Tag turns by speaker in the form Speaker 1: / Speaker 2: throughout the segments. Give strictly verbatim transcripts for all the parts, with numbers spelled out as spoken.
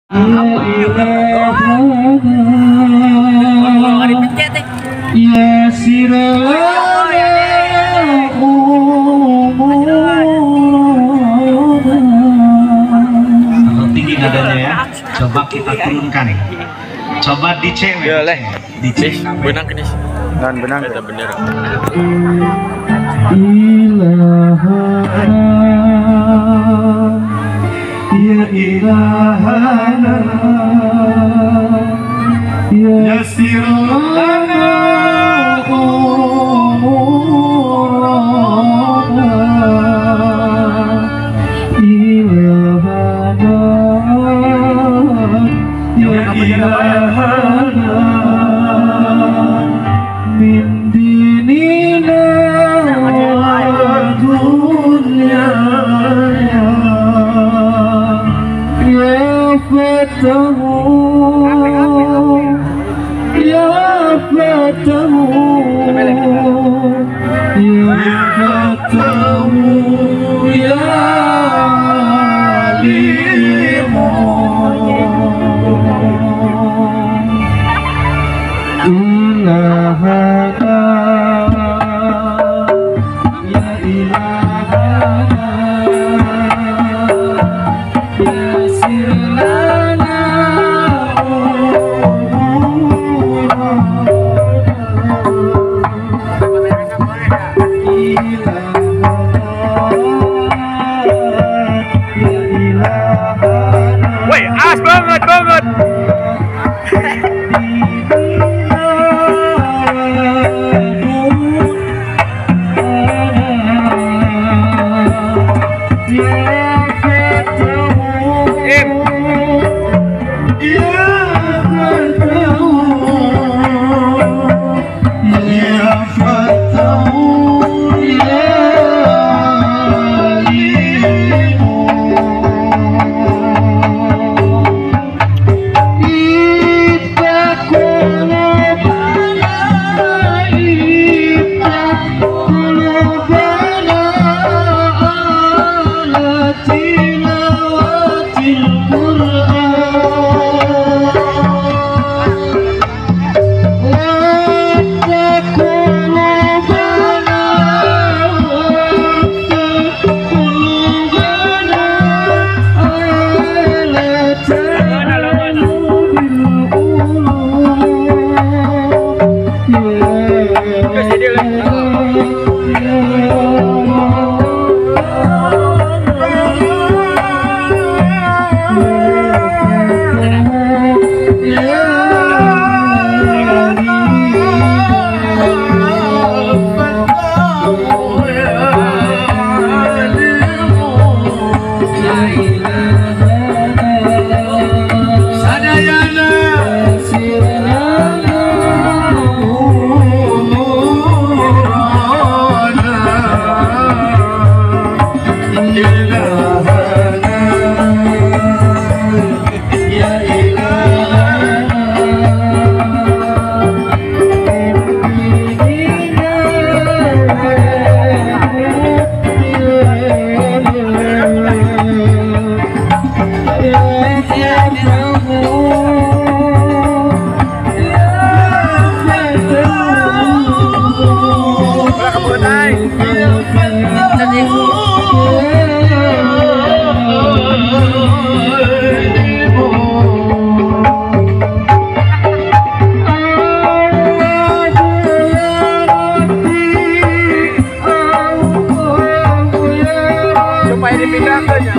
Speaker 1: Ya tinggi nadanya ya. Coba kita turunkan. Coba dicek.
Speaker 2: Boleh.
Speaker 1: Dicek.
Speaker 2: Benang kenis. Dan benang kita bener.
Speaker 1: Ya ilahana ya sirlana umurana ilahana ya ilahana min dinina wa dunyana fatahu ya fatahu ya fatahu ya alimu ilahana ya ilahana ya sirlana
Speaker 2: Woi, as banget banget. Supaya dipindahkan ya.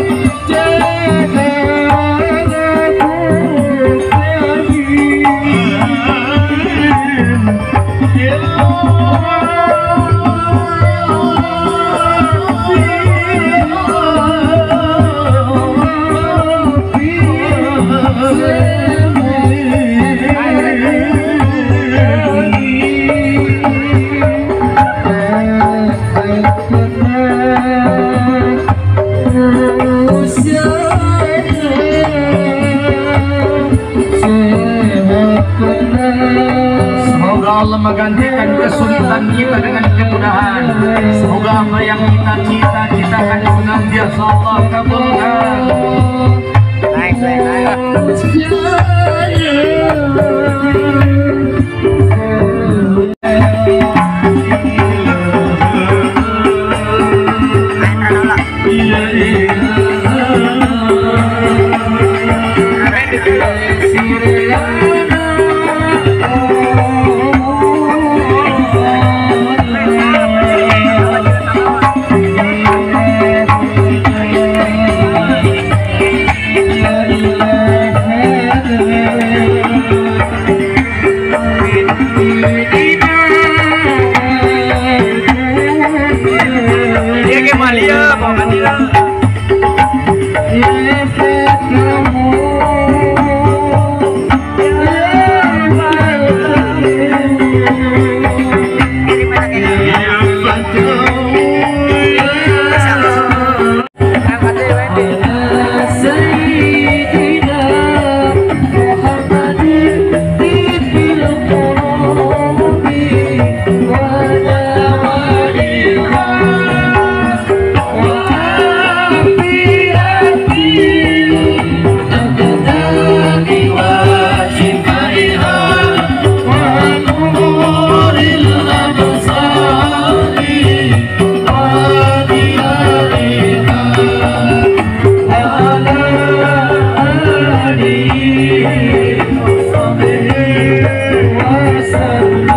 Speaker 1: Allah menggantikan kesulitan kita dengan kemudahan. Semoga apa yang kita cita-citakan senantiasa Allah kabulkan.
Speaker 2: Dia ke Malia, bawa Malia.
Speaker 3: Wasallam